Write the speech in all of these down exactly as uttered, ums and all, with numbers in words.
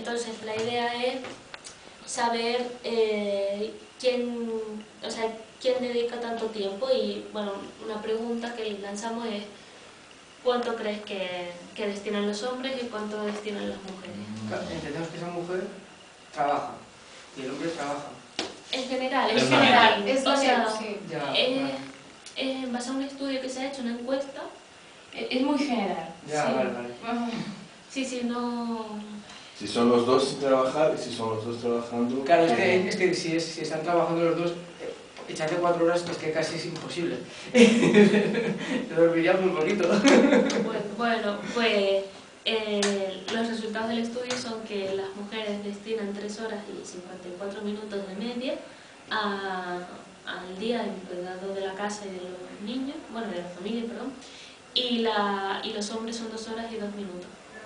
entonces la idea es saber eh, quién, o sea, quién dedica tanto tiempo y, bueno, una pregunta que lanzamos es ¿cuánto crees que, que destinan los hombres y cuánto destinan las mujeres? Claro, entendemos que esa mujer trabaja y el hombre trabaja. En general, En en general, Es o sea, sí. Ya, eh, vale. en base a un estudio que se ha hecho, una encuesta. Es muy general. Ya, Sí. vale, vale. Sí, sí, no... Si son los dos sin trabajar y si son los dos trabajando... Claro, es que, es que si, es, si están trabajando los dos, eh, echarle cuatro horas es que casi es imposible. Te dormirías muy bonito. Bueno, bueno, pues eh, los resultados del estudio son que las mujeres destinan tres horas y cincuenta y cuatro minutos de media a, al día en cuidado de la casa y de los niños, bueno, de la familia, perdón, y, la, y los hombres son dos horas y dos minutos.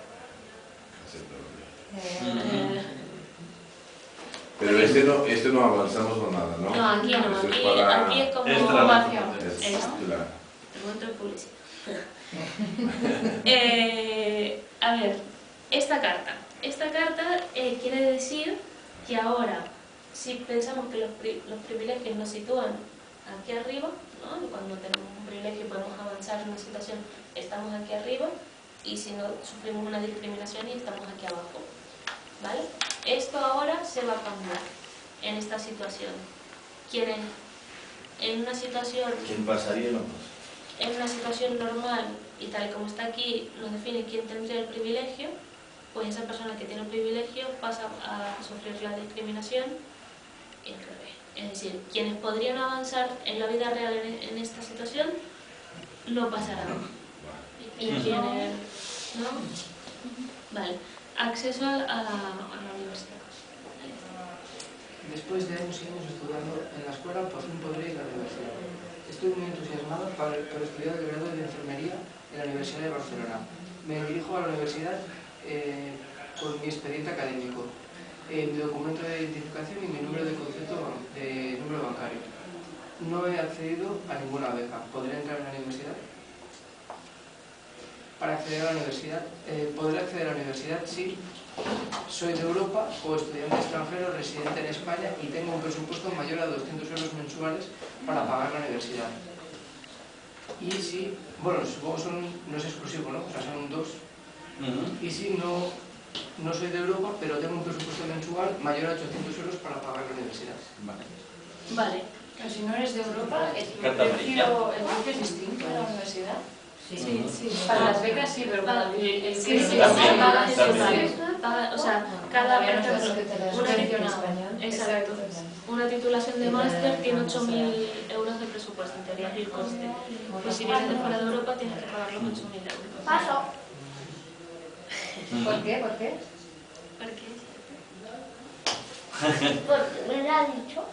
Eh, Pero este no, este no avanzamos con nada, ¿no? no, aquí no, Esto es aquí, para- aquí es como Es información. Es- Es- claro. El momento de publicidad. eh, a ver, esta carta. Esta carta eh, quiere decir que ahora, si pensamos que los, pri los privilegios nos sitúan aquí arriba, ¿no? Cuando tenemos un privilegio y podemos avanzar en una situación, estamos aquí arriba, y si no, sufrimos una discriminación y estamos aquí abajo. ¿Vale? Esto ahora se va a cambiar en esta situación. Quienes en una situación... ¿Quién pasaría o no pasa? En una situación normal y tal y como está aquí nos define quién tendría el privilegio, pues esa persona que tiene el privilegio pasa a sufrir la discriminación y al revés. Es decir, quienes podrían avanzar en la vida real en, en esta situación no pasarán. Y quienes no, vale. Acceso a, a, a la universidad. Después de años y años estudiando en la escuela, por fin podré ir a la universidad. Estoy muy entusiasmado para, para estudiar el grado de enfermería en la Universidad de Barcelona. Me dirijo a la universidad eh, con mi expediente académico, eh, mi documento de identificación y mi número de concepto de número bancario. No he accedido a ninguna beca. ¿Podré entrar en la universidad? Para acceder a la universidad, eh, podré acceder a la universidad si soy de Europa o estudiante extranjero residente en España y tengo un presupuesto mayor a doscientos euros mensuales para pagar la universidad. Y si, bueno, supongo que son, no es exclusivo, ¿no? O sea, son dos. Uh-huh. Y si no, no soy de Europa, pero tengo un presupuesto mensual mayor a ochocientos euros para pagar la universidad. Vale. Vale. Pero si no eres de Europa, el precio, el precio es distinto en la universidad. Sí, sí, sí. Para las becas sí, pero para el sí, sí, sí, también, pagas eso, también. pagas, o sea, cada, por ejemplo, una, Una, exacto, una titulación de máster tiene ocho mil euros de presupuesto, en teoría es el coste. Pues si vienes de fuera de Europa tienes que pagar los ocho mil euros. Paso. ¿Por qué? ¿Por qué? ¿Por qué? Porque me lo ha dicho.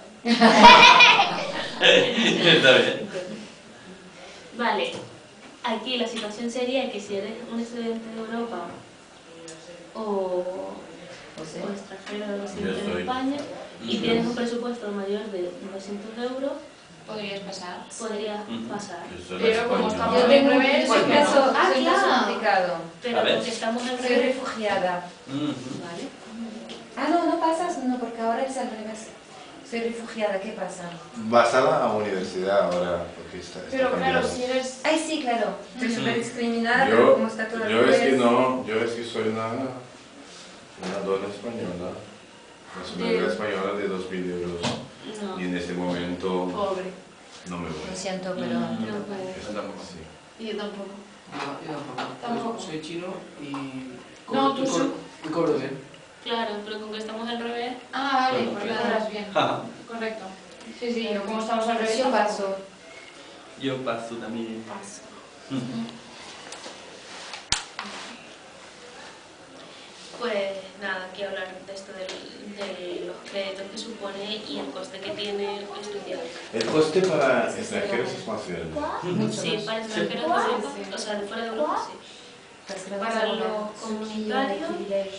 Está bien. Vale, aquí la situación sería que si eres un estudiante de Europa o, o extranjero residente en España y tienes un presupuesto mayor de doscientos euros, Podrías pasar. podrías pasar. Pero como estamos Yo al tengo un revés, soy caso, ah, soy caso complicado. Pero porque estamos al Soy revés. refugiada. Vale. Ah, no, no pasas, no, porque ahora es al revés. Soy refugiada, ¿qué pasa? Vas a la universidad ahora, porque está, está Pero claro, cambiando. si eres... Ay, sí, claro. Estoy súper discriminada, Yo- pero como está todo al Yo es que revés. no, yo es que soy una, una dona española, nacionalidad De- española de dos mil euros. No. Y en este momento Pobre. no me Lo voy. siento, pero... No puedes. Eso tampoco sí. Y yo tampoco. Yo, yo tampoco. Tampoco. Soy chino y No, cobro, tú y sí. cobro, y cobro bien. Claro, pero con que estamos al revés. Ah, vale, Bueno, porque pues- cobras bien. Correcto. Sí, sí, yo como estamos al revés... Yo tampoco. paso. Yo paso también. Paso. Pues nada, aquí hablar de esto del- de los créditos que supone y el coste que tiene estudiar. El coste para extranjeros es más grande. Mucho Sí, más. para extranjeros de Europa, o sea, de fuera de Europa, sí. Para los comunitarios,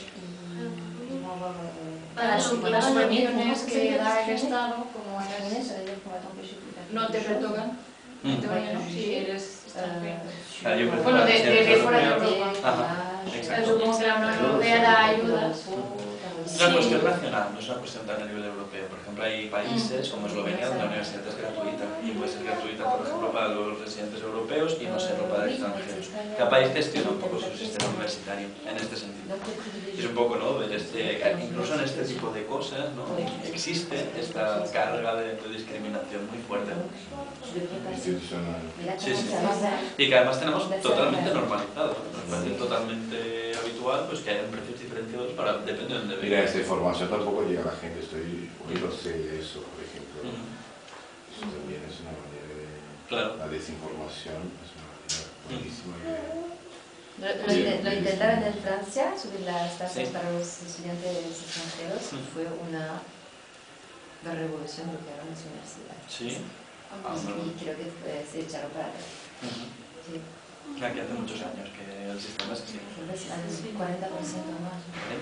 para los Las privados subvenciones que da el Estado, como eres, no te retocan. Mm. En teoría, ¿no? Si eres extranjero. Claro, yo prefiero Bueno, de, de, de siempre fuera de europeo. Europa. Ajá, Pero exacto. supongo que la Unión Europea da ayudas. Es una Sí. cuestión nacional, no es una cuestión tan a nivel europeo. Por ejemplo, hay países como Eslovenia donde la universidad es gratuita y puede ser gratuita, por ejemplo, para los residentes europeos y no serlo para extranjeros. Cada país gestiona un poco su sistema universitario en este sentido. Y es un poco, ¿no?, ver este, incluso en este tipo de cosas, ¿no?, existe esta carga de, de discriminación muy fuerte. Institucional. Sí, sí. Y que además tenemos totalmente normalizado. Nos parece totalmente habitual pues, que hayan precios diferenciados para, depende de dónde Mira, venga. esta información tampoco llega a la gente, estoy hoy lo sé de eso, por ejemplo. Ujú. Eso también es una manera de... Claro. La desinformación es una manera buenísima de... Lo, lo inte- lo intentaron en Francia, subir las tasas Sí. para los estudiantes extranjeros, y fue una revolución lo que eran las universidades. Sí. Ah, Y bueno. creo que fue- se echaron para atrás. Ujú. Sí, Aquí hace muchos años que el sistema es así. creo que es al cuarenta por ciento más.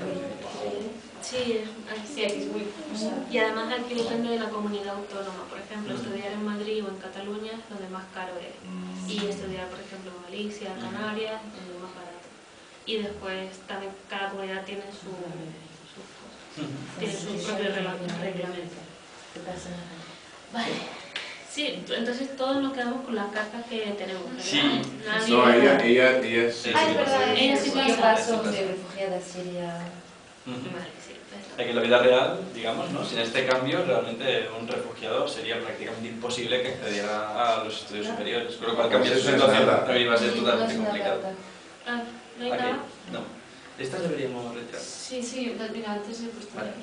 Sí, sí, aquí es muy... Y además aquí depende de la comunidad autónoma. Por ejemplo, estudiar en Madrid o en Cataluña es donde más caro es. Y estudiar, por ejemplo, en Galicia, Canarias, es donde más barato. Y después también cada comunidad tiene su, sus cosas. Tiene su propio regla- reglamento. ¿Qué pasa? Vale. Sí, entonces todos nos quedamos con las cartas que tenemos, ¿verdad? Sí. Nadie- No, ella, ella, ella sí. Sí, Ay, sí, verdad, sí. ella sí Yo pasa. paso Sí pasa. de refugiada a Siria. Ujú. Vale, sí, ya está. Aquí en la vida real, digamos, ¿no?, sin este cambio, realmente un refugiado sería prácticamente imposible que accediera a los estudios superiores. Con lo cual cambia su Eso es situación, nada. también va a ser Sí, totalmente no es una complicado. carta. Ah, ¿no hay Aquí, nada? no. Estas deberíamos retirar. Sí, sí, mira, antes he puesto Vale.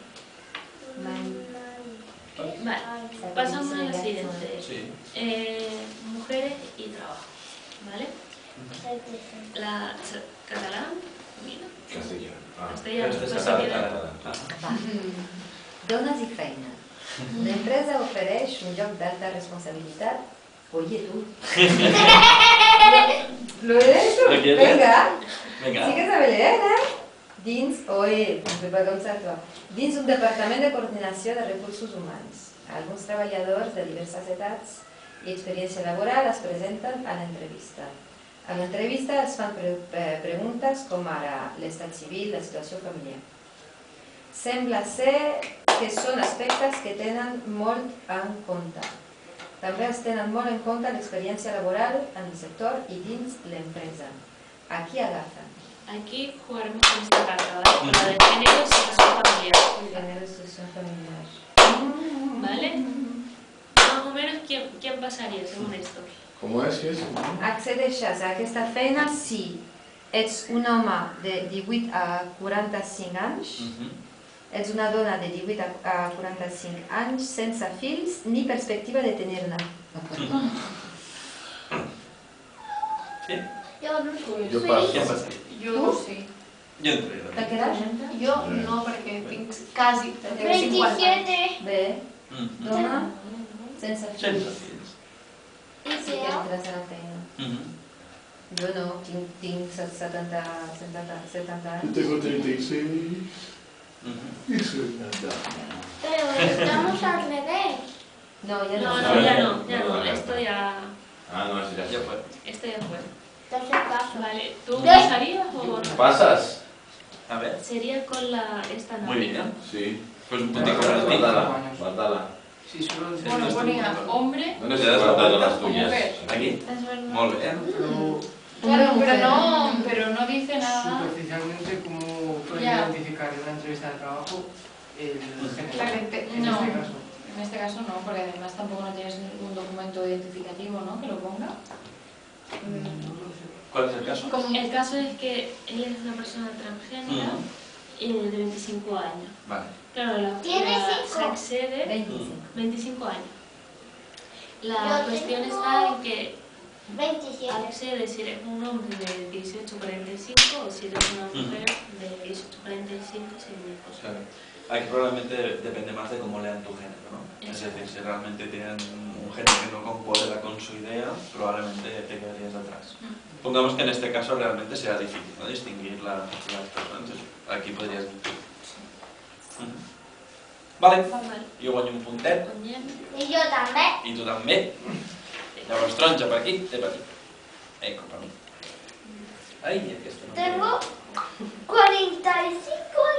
Vale, pasamos a la siguiente. Sí. Eh, mujeres y trabajo, ¿vale? La ch- catalán, mira, Castellano. Ah. castellano, Este es pues catalán, si tiene- catalán. Ajá. Va. Dones i feina. L'empresa ofereix un lloc d'alta responsabilitat. Oye, tú. ¿Lo he hecho? ¿Lo quieres? Venga. Venga. Sí que sabe leer, eh? Dins, oye, de Pagamsato. Dins un departament de coordinació de recursos humans. Alguns treballadors de diverses edats i experiència laboral es presenten a l'entrevista. A l'entrevista es fan pre eh, preguntes com ara l'estat civil, la situació familiar. Sembla ser que són aspectes que tenen molt en compte. També es tenen molt en compte l'experiència laboral en el sector i dins l'empresa. Aquí agafen. Aquí jugaremos con esta carta, ¿vale? Con la de género y situación familiar, Género y situación familiar. ¿vale? Más o menos, ¿quién, quién pasaría según esto? ¿Cómo es que es? Accedeixes a aquesta feina si ets un home de divuit a quaranta-cinc anys, Ujú. ets una dona de divuit a quaranta-cinc anys sense fills ni perspectiva de tenir-ne. Sí. Yo no Yo soy. paso. ¿Quién pasaría? Jo sí. Yo entré. Te quedes? Jo no, perquè tinc quasi, tinc cinquanta. veintisiete. Bé, Ujú. dona sense Sense fills. fills. ¿Y Sí si que yo? entres a la feina. Ujú. Jo no, tinc, tinc setanta, setanta, setanta anys. Tengo treinta y seis Ujú. y soy una dama. Pero estamos al revés. No, ja No, no. no, ya no, ya no, esto ya, Ah, no, ese ya Ya fue. esto ya fue. Entonces paso. Vale, ¿tú ¿Qué? pasarías o no? ¿Pasas? A ver. Sería con la esta Muy bien. navega. Sí. Pues un puntico para ti. Guárdala, guárdala. Sí, solo decir Bueno, esto ponía como- hombre, ¿Dónde ¿Te se das la guardan vuelta? las tuyas? Mujer. Aquí. Es verdad. Muy bien. Pero claro, pero mujer. no, pero no dice nada. superficialmente, ¿cómo puedes Ya. identificar en una entrevista de trabajo el género? La gente- En no. este caso. En este caso no, porque además tampoco no tienes ningún documento identificativo, ¿no?, que lo ponga. ¿Cuál es el caso? Como- El caso es que él es una persona transgénera y de veinticinco años. Vale. Claro, la, ¿Tiene la- cinco? se accede veinticinco. veinticinco años. La Yo cuestión tengo- está en que veintisiete. accede si eres un hombre de dieciocho a cuarenta y cinco o si eres una mujer de dieciocho a cuarenta y cinco sin hijos. Claro. Aquí probablemente depende más de cómo lean tu género, ¿no? Es Exacto. decir, si realmente tienen un género que no concuerda con su idea, probablemente te quedarías atrás. Pongamos que en este caso realmente será difícil, ¿no?, distinguir la- las personas. Entonces, aquí podrías... Ujú. Vale, Vale. jo guanyo un puntet, Oye, Y yo también. i tu també. Llavors, taronja per aquí, té per aquí. Ecco, per mi. Ai, aquesta no. Tengo cuarenta y cinco